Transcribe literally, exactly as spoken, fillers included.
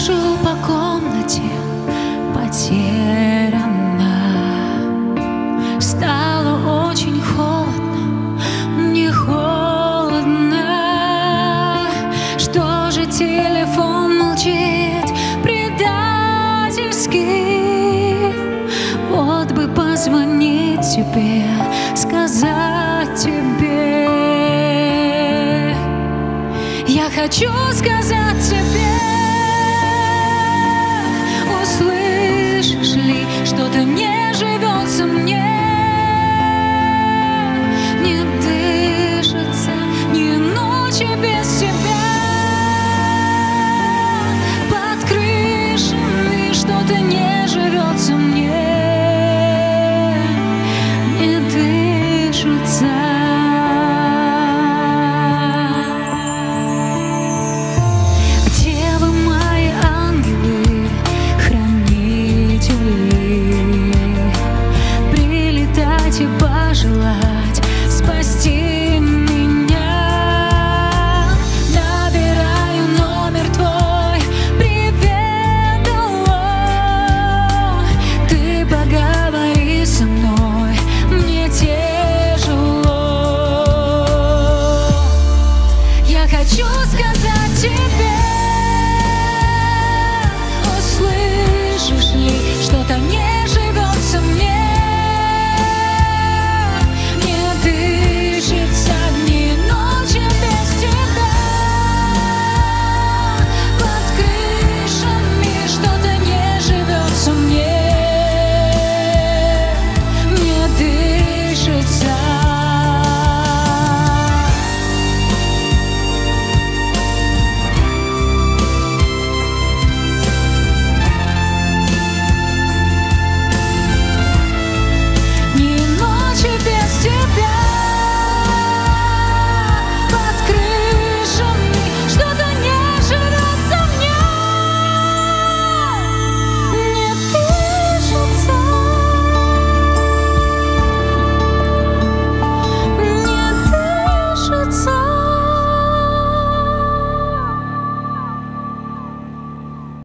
хожу по комнате потеряна. Стало очень холодно, мне холодно. Что же телефон молчит предательски? Вот бы позвонить тебе, сказать тебе. Я хочу сказать тебе, услышишь ли, что ты не живешь